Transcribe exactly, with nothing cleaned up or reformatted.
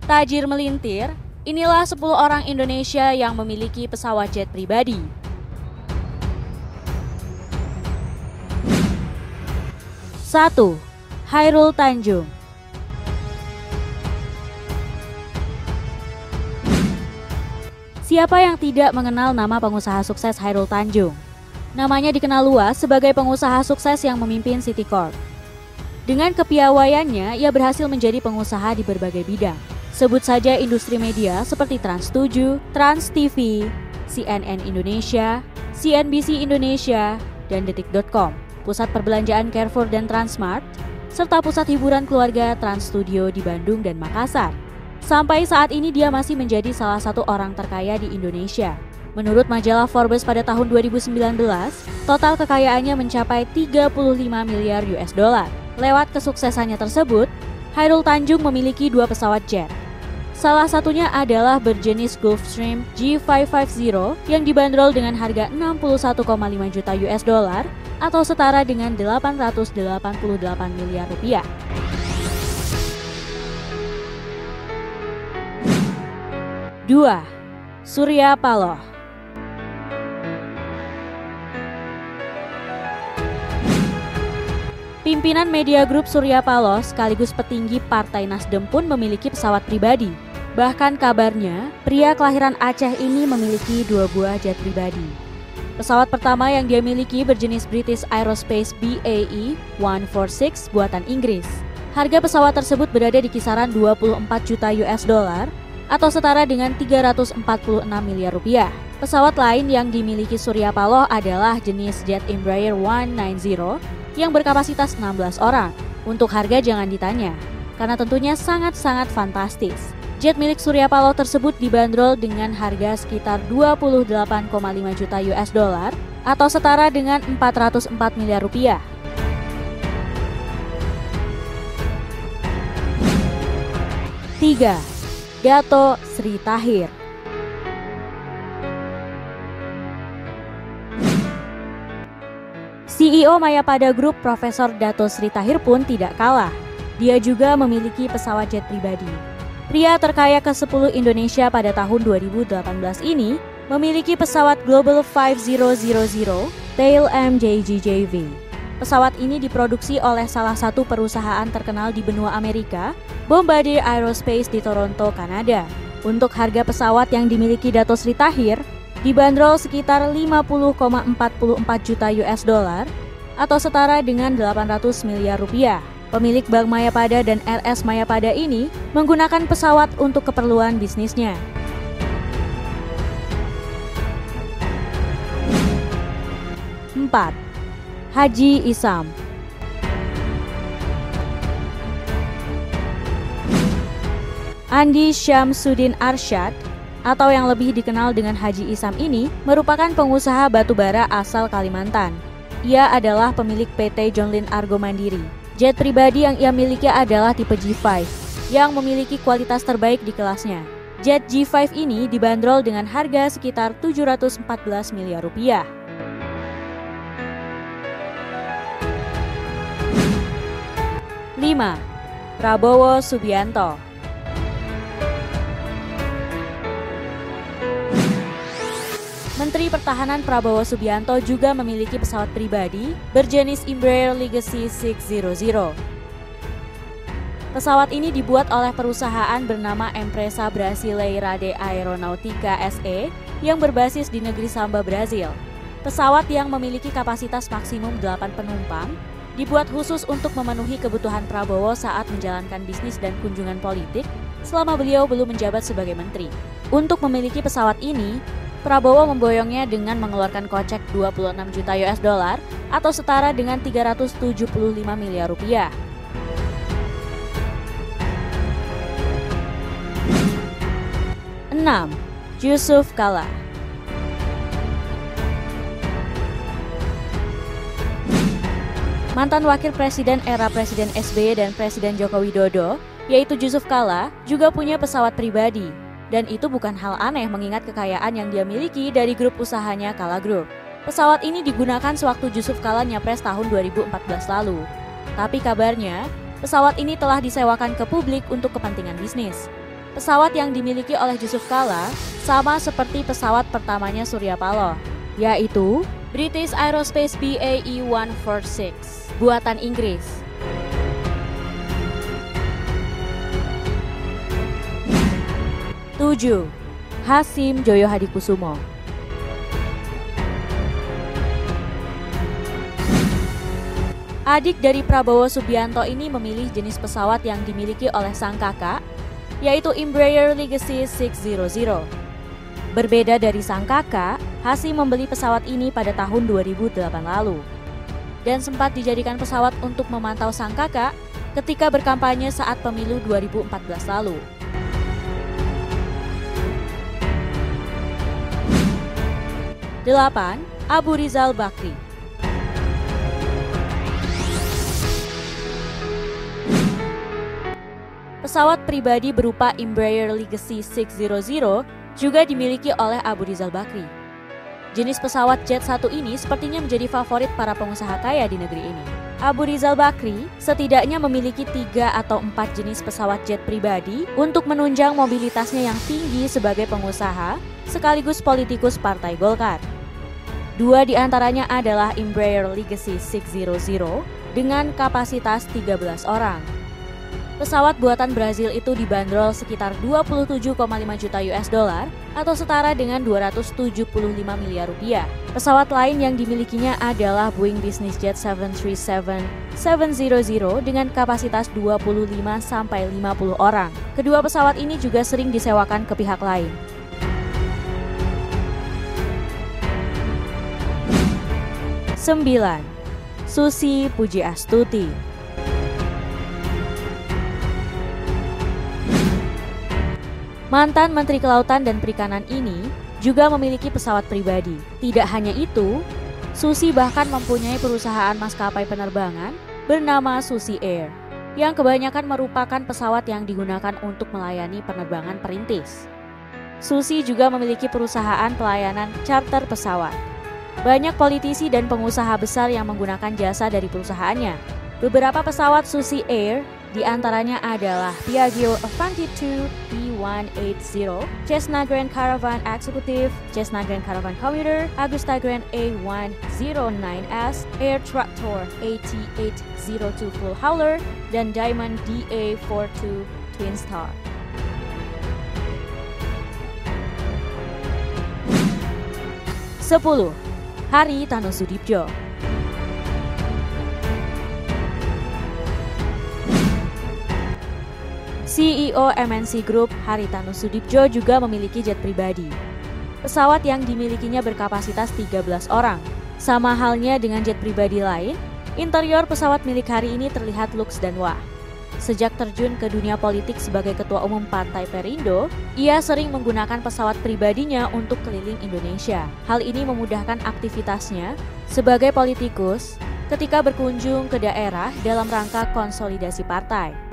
Tajir melintir, inilah sepuluh orang Indonesia yang memiliki pesawat jet pribadi. satu. Hairul Tanjung. Siapa yang tidak mengenal nama pengusaha sukses Hairul Tanjung? Namanya dikenal luas sebagai pengusaha sukses yang memimpin City Corp. Dengan kepiawaiannya, ia berhasil menjadi pengusaha di berbagai bidang. Sebut saja industri media seperti Trans tujuh, Trans T V, C N N Indonesia, C N B C Indonesia, dan Detik dot com, pusat perbelanjaan Carrefour dan Transmart, serta pusat hiburan keluarga Trans Studio di Bandung dan Makassar. Sampai saat ini dia masih menjadi salah satu orang terkaya di Indonesia. Menurut majalah Forbes pada tahun dua ribu sembilan belas, total kekayaannya mencapai tiga puluh lima miliar U S dollar. Lewat kesuksesannya tersebut, Hairul Tanjung memiliki dua pesawat jet. Salah satunya adalah berjenis Gulfstream G lima lima nol yang dibanderol dengan harga enam puluh satu koma lima juta U S dollar atau setara dengan delapan ratus delapan puluh delapan miliar rupiah. dua. Surya Paloh. Pimpinan media grup Surya Paloh sekaligus petinggi Partai Nasdem pun memiliki pesawat pribadi. Bahkan kabarnya, pria kelahiran Aceh ini memiliki dua buah jet pribadi. Pesawat pertama yang dia miliki berjenis British Aerospace B A E seratus empat puluh enam buatan Inggris. Harga pesawat tersebut berada di kisaran dua puluh empat juta U S dollar atau setara dengan tiga ratus empat puluh enam miliar rupiah. Pesawat lain yang dimiliki Surya Paloh adalah jenis jet Embraer seratus sembilan puluh yang berkapasitas enam belas orang. Untuk harga jangan ditanya, karena tentunya sangat-sangat fantastis. Jet milik Surya Paloh tersebut dibanderol dengan harga sekitar dua puluh delapan koma lima juta U S dollar atau setara dengan empat ratus empat miliar rupiah. tiga. Dato Sri Tahir. C E O Mayapada Group Profesor Dato Sri Tahir pun tidak kalah. Dia juga memiliki pesawat jet pribadi. Pria terkaya ke sepuluh Indonesia pada tahun dua ribu delapan belas ini memiliki pesawat Global lima ribu Tail M J G J V. Pesawat ini diproduksi oleh salah satu perusahaan terkenal di benua Amerika, Bombardier Aerospace di Toronto, Kanada. Untuk harga pesawat yang dimiliki Dato Sri Tahir dibanderol sekitar lima puluh koma empat empat juta U S dollar atau setara dengan delapan ratus miliar rupiah. Pemilik Bank Mayapada dan R S Mayapada ini menggunakan pesawat untuk keperluan bisnisnya. empat. Haji Isam. Andi Syamsuddin Arsyad atau yang lebih dikenal dengan Haji Isam ini merupakan pengusaha batubara asal Kalimantan. Ia adalah pemilik P T John Lynn Argo Mandiri. Jet pribadi yang ia miliki adalah tipe G lima yang memiliki kualitas terbaik di kelasnya. Jet G lima ini dibanderol dengan harga sekitar tujuh ratus empat belas miliar rupiah. lima. Prabowo Subianto. Menteri Pertahanan Prabowo Subianto juga memiliki pesawat pribadi berjenis Embraer Legacy enam ratus. Pesawat ini dibuat oleh perusahaan bernama Empresa Brasileira de Aeronautica S E yang berbasis di negeri Samba, Brazil. Pesawat yang memiliki kapasitas maksimum delapan penumpang dibuat khusus untuk memenuhi kebutuhan Prabowo saat menjalankan bisnis dan kunjungan politik selama beliau belum menjabat sebagai menteri. Untuk memiliki pesawat ini, Prabowo memboyongnya dengan mengeluarkan kocek dua puluh enam juta U S dollar atau setara dengan tiga ratus tujuh puluh lima miliar rupiah. enam. Yusuf Kala. Mantan wakil presiden era Presiden S B Y dan Presiden Joko Widodo, yaitu Yusuf Kala, juga punya pesawat pribadi. Dan itu bukan hal aneh mengingat kekayaan yang dia miliki dari grup usahanya Kala Group. Pesawat ini digunakan sewaktu Yusuf Kala nyapres tahun dua ribu empat belas lalu. Tapi kabarnya, pesawat ini telah disewakan ke publik untuk kepentingan bisnis. Pesawat yang dimiliki oleh Yusuf Kalla sama seperti pesawat pertamanya Surya Paloh, yaitu British Aerospace B A E seratus empat puluh enam, buatan Inggris. tujuh. Hasyim Joyo Hadikusumo. Adik dari Prabowo Subianto ini memilih jenis pesawat yang dimiliki oleh sang kakak, yaitu Embraer Legacy enam ratus. Berbeda dari sang kakak, Hasyim membeli pesawat ini pada tahun dua ribu delapan lalu dan sempat dijadikan pesawat untuk memantau sang kakak ketika berkampanye saat pemilu dua ribu empat belas lalu. delapan. Abu Rizal Bakri. Pesawat pribadi berupa Embraer Legacy enam ratus juga dimiliki oleh Abu Rizal Bakri. Jenis pesawat jet satu ini sepertinya menjadi favorit para pengusaha kaya di negeri ini. Abu Rizal Bakri setidaknya memiliki tiga atau empat jenis pesawat jet pribadi untuk menunjang mobilitasnya yang tinggi sebagai pengusaha sekaligus politikus Partai Golkar. Dua di antaranya adalah Embraer Legacy enam ratus dengan kapasitas tiga belas orang. Pesawat buatan Brazil itu dibanderol sekitar dua puluh tujuh koma lima juta U S dollar atau setara dengan dua ratus tujuh puluh lima miliar rupiah. Pesawat lain yang dimilikinya adalah Boeing Business Jet tujuh tiga tujuh tujuh nol dengan kapasitas dua puluh lima sampai lima puluh orang. Kedua pesawat ini juga sering disewakan ke pihak lain. sembilan. Susi Pujiastuti. Mantan Menteri Kelautan dan Perikanan ini juga memiliki pesawat pribadi. Tidak hanya itu, Susi bahkan mempunyai perusahaan maskapai penerbangan bernama Susi Air, yang kebanyakan merupakan pesawat yang digunakan untuk melayani penerbangan perintis. Susi juga memiliki perusahaan pelayanan charter pesawat. Banyak politisi dan pengusaha besar yang menggunakan jasa dari perusahaannya. Beberapa pesawat Susi Air diantaranya adalah Piaggio Avanti dua B seratus delapan puluh, Cessna Grand Caravan Executive, Cessna Grand Caravan Commuter, Agusta Grand A seratus sembilan S, Air Tractor A T delapan nol dua Full Hauler, dan Diamond D A empat puluh dua Twin Star. sepuluh. Haritanu Sudibjo. C E O M N C Group Haritanu Sudibjo juga memiliki jet pribadi. Pesawat yang dimilikinya berkapasitas tiga belas orang. Sama halnya dengan jet pribadi lain, interior pesawat milik Hari ini terlihat luks dan wah. Sejak terjun ke dunia politik sebagai ketua umum Partai Perindo, ia sering menggunakan pesawat pribadinya untuk keliling Indonesia. Hal ini memudahkan aktivitasnya sebagai politikus ketika berkunjung ke daerah dalam rangka konsolidasi partai.